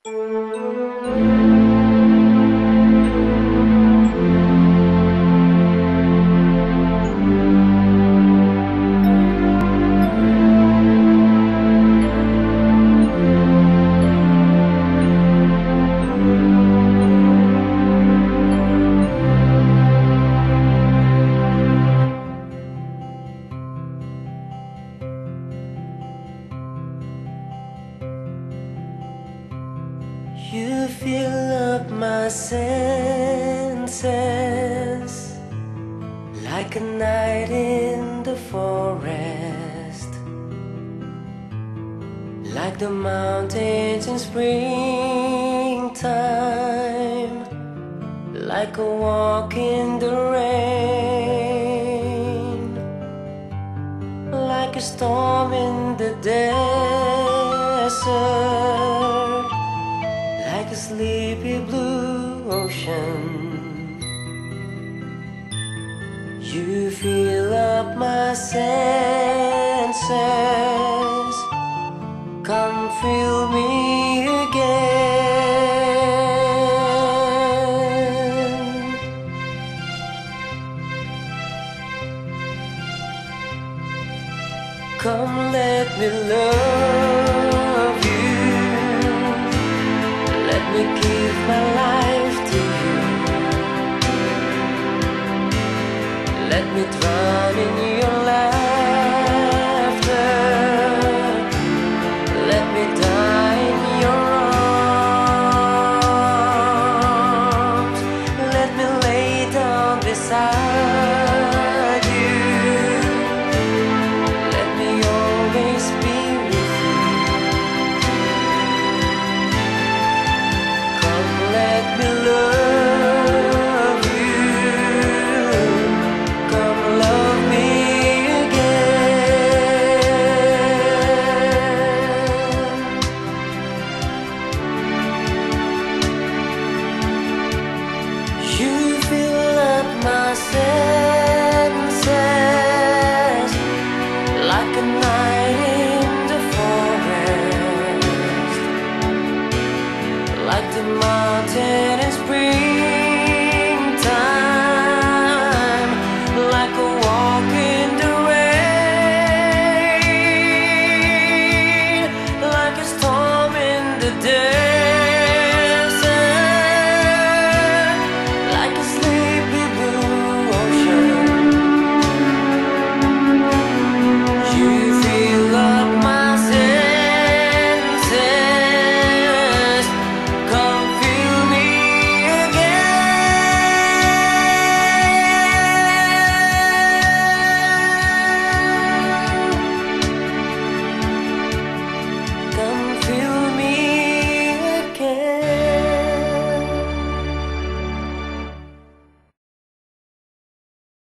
You fill up my senses like a night in the forest, like the mountains in springtime, like a walk in the rain, like a storm in the desert, like a sleepy blue ocean. You fill up my senses, come fill me again. Come let me love you, let me give my life to you. Let me drown in your laughter, let me die in your arms. Let me lay down beside you, let me always be with you. Come let me love you, come love me again. You fill up my senses like a night in the forest, like the mountain